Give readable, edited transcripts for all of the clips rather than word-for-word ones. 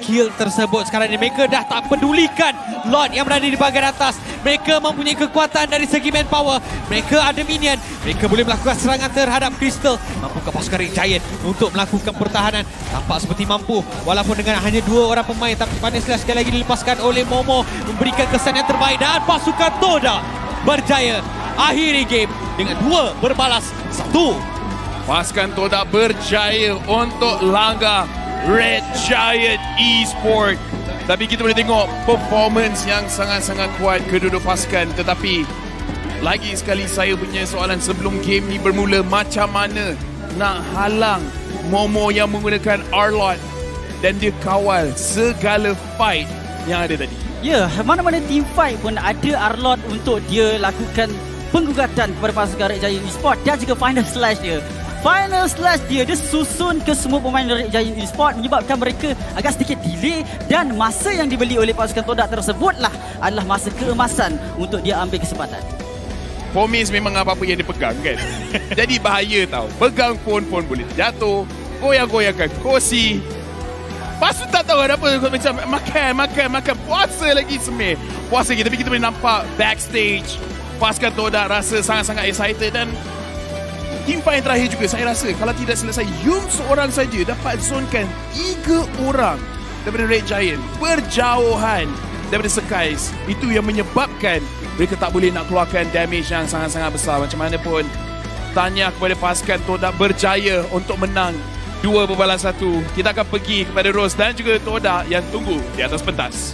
kill tersebut. Sekarang ini mereka dah tak pedulikan Lord yang berada di bahagian atas. Mereka mempunyai kekuatan dari segi manpower. Mereka ada minion. Mereka boleh melakukan serangan terhadap Crystal. Mampukah pasukan Red Giant untuk melakukan pertahanan? Tampak seperti mampu. Walaupun dengan hanya 2 orang pemain. Tapi Punish Slash sekali lagi dilepaskan oleh Momo. Memberikan kesan yang terbaik. Dan pasukan Toda berjaya akhiri game dengan 2 berbalas 1. Pasukan Toda berjaya untuk langgar Red Giant Esports. Tapi kita boleh tengok performance yang sangat-sangat kuat kedua-dua pasukan. Tetapi lagi sekali saya punya soalan sebelum game ni bermula. Macam mana nak halang Momo yang menggunakan Arlott dan dia kawal segala fight yang ada tadi? Ya, mana-mana team fight pun ada Arlott untuk dia lakukan penggugatan kepada pasukan Red Giant Esports dan juga final slash dia. Final slash dia susun ke semua pemain Red Giant Esports menyebabkan mereka agak sedikit delay dan masa yang dibeli oleh pasukan Toda tersebutlah adalah masa keemasan untuk dia ambil kesempatan. Pomis memang apa-apa yang dia pegang kan. Jadi bahaya tau. Pegang phone boleh jatuh, goyang-goyangkan kursi. Lepas tu tak tahu ada apa, macam makan. Puasa lagi semir. Puasa lagi, tapi kita boleh nampak backstage. Pasukan Toda rasa sangat-sangat excited dan team fight yang terakhir juga saya rasa kalau tidak selesai, Yum seorang saja dapat zonekan 3 orang daripada Red Giant berjauhan daripada Skies. Itu yang menyebabkan mereka tak boleh nak keluarkan damage yang sangat-sangat besar. Macam mana pun tanya kepada pasukan Toda berjaya untuk menang 2 berbalas 1. Kita akan pergi kepada Rose dan juga Toda yang tunggu di atas pentas.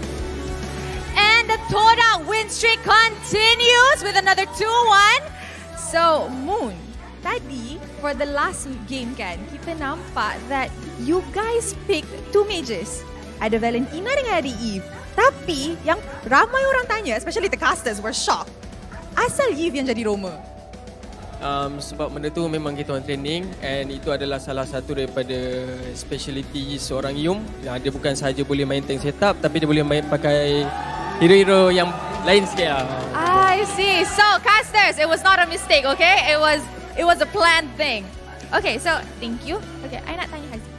And the Toda win streak continues with another 2-1. So Moon, tadi for the last game kan, kita nampak that you guys pick 2 mages. Ada Valentina dengan ada Eve. Tapi yang ramai orang tanya, especially the casters were shocked. Asal Eve yang jadi Roma? Sebab benda tu memang kita orang training and itu adalah salah satu daripada speciality seorang Yum. Dia bukan sahaja boleh main tank setup tapi dia boleh main pakai hero-hero yang lain sikit lah. I see. So casters, it was not a mistake, okay? It was a planned thing. Okay, so thank you. Okay, I nak tanya Haziq.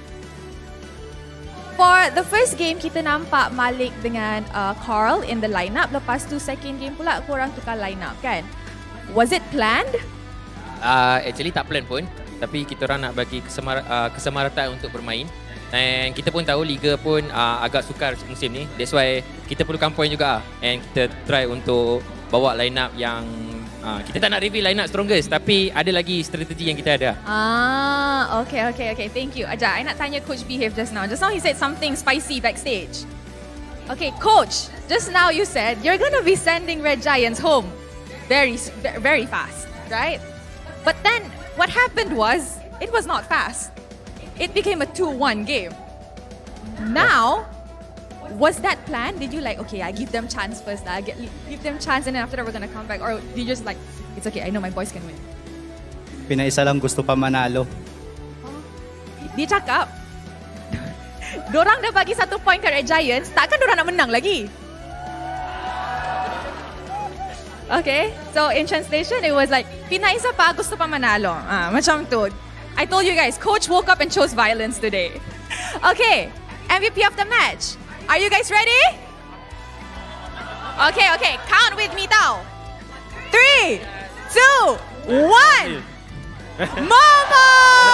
For the first game, kita nampak Malik dengan Carl in the lineup. Lepas tu second game pula korang tukar lineup kan? Was it planned? Actually tak plan pun. Tapi kita orang nak bagi kesemarataan untuk bermain. Dan kita pun tahu Liga pun agak sukar musim ni. That's why kita perlukan point juga. And kita try untuk bawa lineup yang kita tak nak reveal lineup strongest, tapi ada lagi strategi yang kita ada. Okay. Thank you. Aja, I nak tanya Coach Behave just now. Just now he said something spicy backstage. Okay, Coach. Just now you said you're gonna be sending Red Giants home very fast, right? But then what happened was it was not fast. It became a 2-1 game. Now, was that planned? Did you like, okay, I give them chance first, give them chance and then after that we're gonna come back? Or did you just like, it's okay, I know my boys can win? Pinaisa lang gusto pa manalo. Dia cakap, dorang dah bagi 1 point ke Red Giants, takkan dorang nak menang lagi? Okay, so in translation, it was like, pinaisa pa gusto pa manalo. Macam tu. I told you guys, Coach woke up and chose violence today. Okay, MVP of the match. Are you guys ready? Okay. Count with me tau. 3, 2, 1. Momo!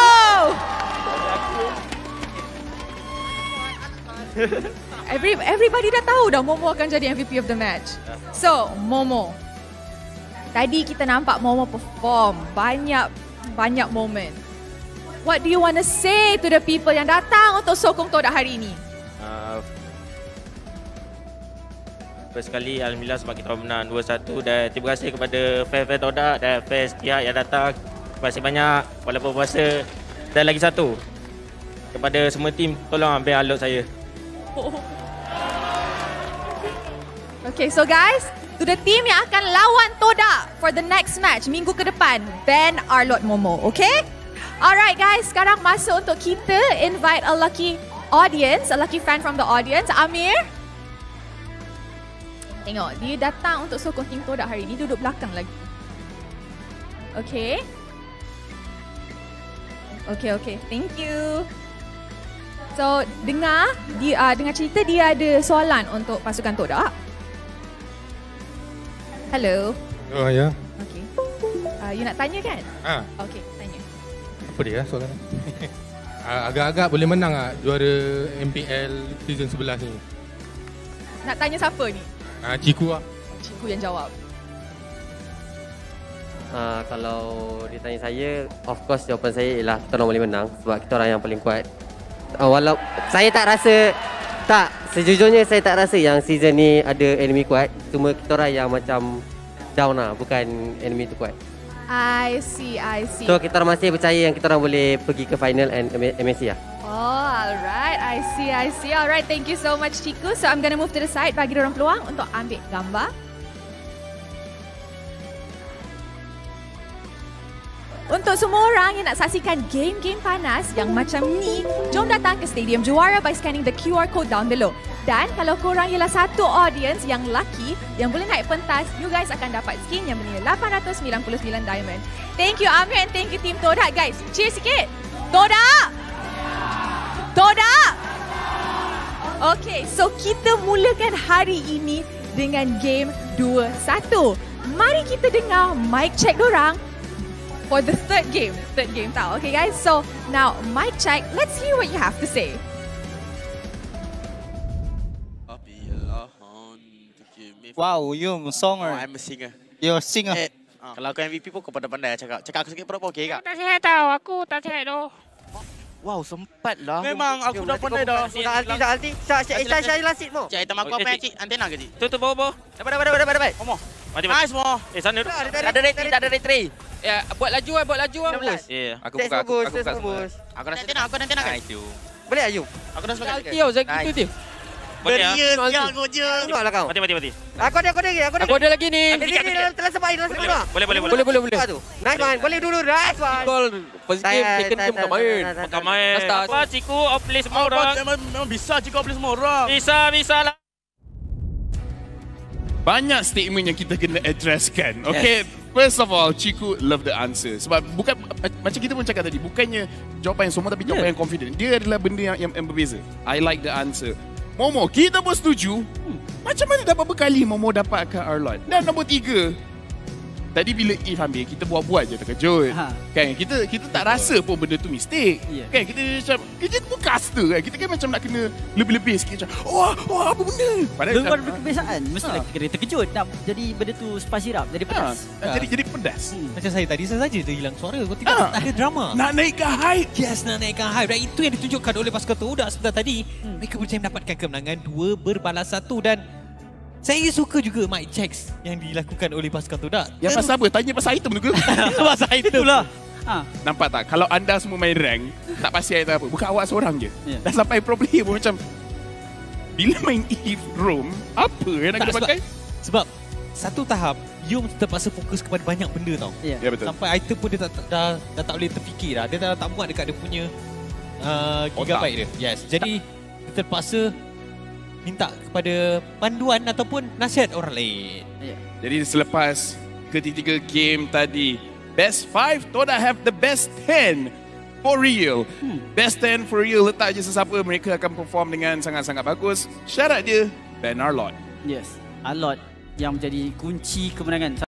Everybody dah tahu dah Momo akan jadi MVP of the match. So, Momo. Tadi kita nampak Momo perform banyak moment. What do you want to say to the people yang datang untuk sokong Toda hari ini? First sekali, alhamdulillah sebab kita menang 2-1 dan terima kasih kepada fan-fan Toda dan fans pihak yang datang. Terima kasih banyak walaupun puasa. Dan lagi satu, kepada semua tim, tolong ambil alot saya. Okay, so guys, to the team yang akan lawan Toda for the next match minggu ke depan, ban Arlott Momo, okay? Alright guys, sekarang masa untuk kita invite a lucky audience, a lucky fan from the audience. Amir. Tengok, dia datang untuk sokong tim Toda hari ini, duduk belakang lagi. Okay. Okay, thank you. So, dengar cerita dia ada soalan untuk pasukan Todak. Hello. Oh ya. Okay. You nak tanya kan? Okay, tanya. Apa dia soalan? Agak-agak boleh menang juara MPL season 11 ni. Nak tanya siapa ni? Ciku lah. Cikgu yang jawab. Kalau ditanya saya, of course jawapan saya ialah kita orang boleh menang sebab kita orang yang paling kuat. Walau saya tak rasa, sejujurnya saya tak rasa yang season ni ada enemy kuat. Cuma kita orang yang macam down lah, bukan enemy tu kuat. I see. So kita orang masih percaya yang kita orang boleh pergi ke final and MSC lah. Oh, alright. I see. Alright, thank you so much, Ciku. So, I'm gonna move to the side, bagi diorang peluang untuk ambil gambar. Untuk semua orang yang nak saksikan game-game panas yang macam ni, jom datang ke Stadium Juara by scanning the QR code down below. Dan kalau korang ialah satu audience yang lucky, yang boleh naik pentas, you guys akan dapat skin yang bernilai 899 diamond. Thank you Amir and thank you Team Todak guys. Cheers sikit. Todak! Okay, so kita mulakan hari ini dengan game 2-1. Mari kita dengar mic check dorang for the third game tau. Okay guys, so now mic check. Let's hear what you have to say. Wow, you songer. I'm a singer. You're a singer. Kalau aku MVP pun kau pandai cakap. Cakap aku sikit berapa okey kak? Tak sihat tau, aku tak sihat tu. Wow, sempat lah. Memang aku dah pandai dah. Dah alti. Saya lasit mo. Cik, item aku apa cik? Antena ke cik? Tu bawa. Dapat. Omong. Mati. Nice mo. Sana tu. Tak ada retry. Ya, buat laju Bagus. Ya, aku Test buka. bagus. Aku rasa antena kan? Itu. Boleh Ayub? Aku dah sepakat. Alti tau, Zaki tu dia. Boleh ya. Aku je. Tengoklah kau. Mati. Aku ada lagi ni. Telah sebab. Boleh. Nice one. Boleh dulu. Nice one. Call first game, second game bukan main. Bukan main. Apa Ciku, offlay semua orang. Memang bisa Ciku offlay semua orang. Bisa lah. Banyak statement yang kita kena addresskan. Okay, first of all, Ciku love the answer. Sebab bukan macam kita pun cakap tadi, bukannya jawapan yang semua tapi jawapan yang confident. Dia adalah benda yang berbeza. I like the answer. Momo, kita pun setuju. Macam mana dapat berkali Momo dapatkan Arlot? Dan nombor 3. Tadi bila If ambil, kita buat-buat je terkejut. Kan? Kita tak rasa pun benda tu mistake. Kan? Kita macam, kita pun caster kan. Kita kan macam nak kena lebih-lebih sikit macam, apa benda? Dengan kebiasaan, mesti kena terkejut. Jadi benda tu spicy up, jadi pedas. Jadi pedas. Macam saya tadi, saya saja terhilang suara. Kau tidak ada drama. Nak naikkan hype. Yes, nak naikkan hype. Dan itu yang ditunjukkan oleh pasukan Todak sebentar tadi. Mereka berjaya mendapatkan kemenangan 2 berbalas 1 dan saya suka juga mic checks yang dilakukan oleh pasukan Todak. Yang pasal apa? Tanya pasal item tu ke? Pasal item lah. Nampak tak? Kalau anda semua main rank, tak pasti item apa. Bukan awak seorang je. Dah sampai pro player pun macam, bila main Eve Roam, apa yang nak kena pakai? Sebab satu tahap, Yum terpaksa fokus kepada banyak benda tau. Ya betul. Sampai item pun dia dah tak boleh terfikir dah. Dia dah tak muat dekat dia punya gigabyte dia. Yes. Jadi dia terpaksa minta kepada panduan ataupun nasihat orang lain. Jadi selepas ketiga game tadi, best 5, Todak have the best 10 for real. Best 10 for real, letak je sesiapa, mereka akan perform dengan sangat-sangat bagus. Syarat dia, ban Arlot. Yes, Arlot yang menjadi kunci kemenangan.